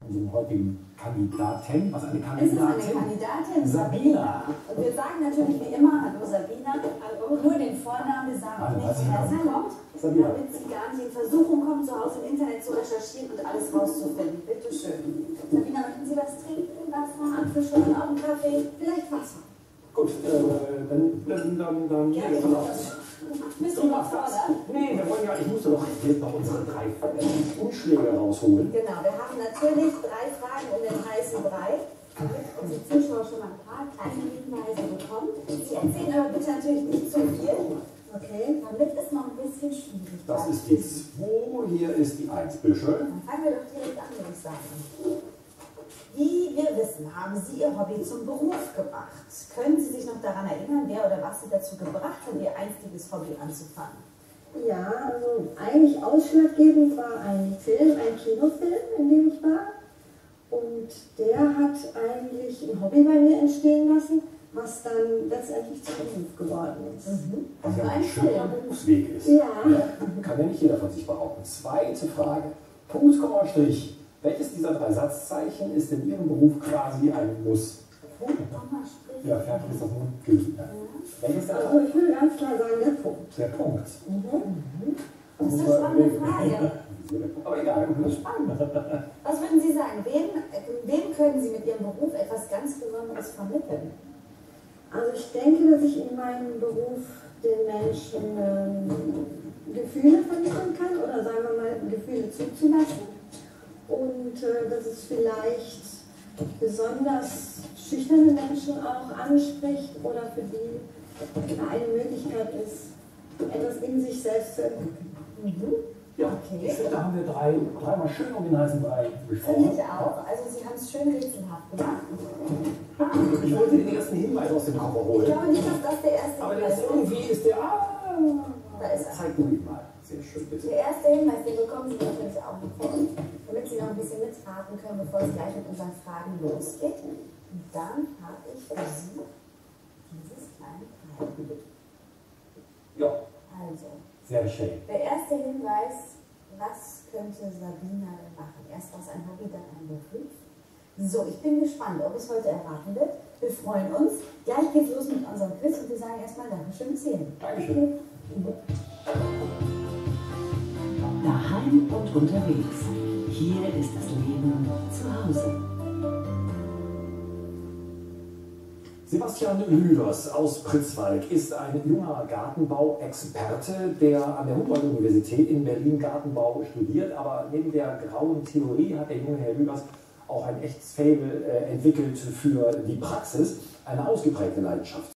unserem heutigen Kandidaten. Was eine Kandidatin? Es ist eine Kandidatin, Sabina. Und wir sagen natürlich wie immer, hallo Sabina, hallo, nur den Vornamen, wir sagen nicht, woher sie kommt, damit sie gar nicht in Versuchung kommt, zu Hause im Internet zu recherchieren und alles rauszufinden. Bitte schön. Sabina, möchten Sie was trinken? Wasser, Apfelschorle, auch einen Kaffee? Vielleicht Wasser. Gut, dann Ja, bist du überfordert? Nee, wir wollen ja, ich musste doch jetzt noch unsere 3 Unschläge rausholen. Genau, wir haben natürlich 3 Fragen um den heißen Brei, damit unsere Zuschauer schon mal ein paar kleine Hinweise bekommen. Sie erzählen aber bitte natürlich nicht zu viel, okay? Damit es noch ein bisschen schwierig Das ist die 2, hier ist die 1, bitteschön. Dann fangen wir doch direkt an, würde ich sagen. Wie wir wissen, haben Sie Ihr Hobby zum Beruf gemacht. Können Sie sich noch daran erinnern, wer oder was Sie dazu gebracht hat, Ihr einstiges Hobby anzufangen? Ja, also eigentlich ausschlaggebend war ein Film, ein Kinofilm, in dem ich war. Und der hat eigentlich ein Hobby bei mir entstehen lassen, was dann letztendlich zum Beruf geworden ist. Was ja ein Film. schöner Berufsweg ist. Ja. Kann ja nicht jeder von sich behaupten. 2. Frage. Punkt, Komma, Strich. Welches dieser 3 Satzzeichen ist in Ihrem Beruf quasi ein Muss? Punkt, Komma, Strich. Ja, fertig ist das Mundgefühl. Ja. Welches der Also ich will ganz klar sagen, der Punkt. Der Punkt. Das ist eine spannende Frage. Aber egal. Spannend. Was würden Sie sagen? Wem können Sie mit Ihrem Beruf etwas ganz Besonderes vermitteln? Also ich denke, dass ich in meinem Beruf den Menschen Gefühle vermitteln kann oder sagen wir mal Gefühle zuzulassen. Und dass es vielleicht besonders schüchterne Menschen auch anspricht oder für die eine Möglichkeit ist, etwas in sich selbst zu entwickeln. Ja, Okay. ich finde, da haben wir dreimal schön um den heißen Brei Finde besprochen. ich auch. Also Sie haben es schön rätselhaft gemacht. Ich wollte den ersten Hinweis aus dem Koffer Ich holen. glaube nicht, dass das der erste Aber Hinweis das irgendwie ist der. Da ist er. Zeig du ihn mal. Sehr schön, bitte. Der erste Hinweis, den bekommen Sie natürlich auch noch vor, damit Sie noch ein bisschen mitraten können, bevor es gleich mit unseren Fragen losgeht. Und dann habe ich für Sie dieses kleine Teil. Ja, Also, sehr schön. der erste Hinweis, was könnte Sabina denn machen? Erst was ein Hobby, dann ein Beruf. So, ich bin gespannt, ob es heute erraten wird. Wir freuen uns. Gleich geht's los mit unserem Quiz und wir sagen erstmal Dankeschön bis hierhin. Dankeschön. Daheim und unterwegs. Hier ist das Leben zu Hause. Sebastian Lüders aus Pritzwalk ist ein junger Gartenbauexperte, der an der Humboldt-Universität in Berlin Gartenbau studiert. Aber neben der grauen Theorie hat der junge Herr Lüders auch ein echtes Faible entwickelt für die Praxis, eine ausgeprägte Leidenschaft.